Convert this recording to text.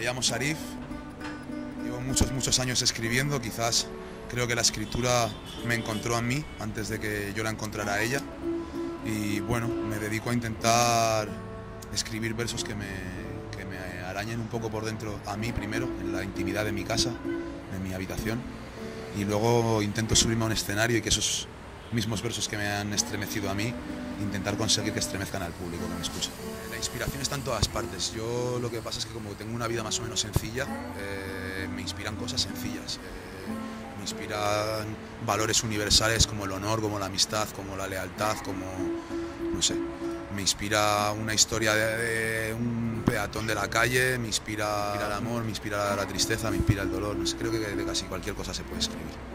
llamo Sarif, llevo muchos años escribiendo, quizás creo que la escritura me encontró a mí antes de que yo la encontrara a ella, y bueno, me dedico a intentar escribir versos que me arañen un poco por dentro a mí primero, en la intimidad de mi casa, de mi habitación, y luego intento subirme a un escenario y que esos mismos versos que me han estremecido a mí, intentar conseguir que estremezcan al público que me escucha. La inspiración está en todas partes. Yo lo que pasa es que como tengo una vida más o menos sencilla, me inspiran cosas sencillas. Me inspiran valores universales como el honor, como la amistad, como la lealtad, como, no sé, me inspira una historia de un peatón de la calle, me inspira el amor, me inspira la tristeza, me inspira el dolor. No sé, creo que de casi cualquier cosa se puede escribir.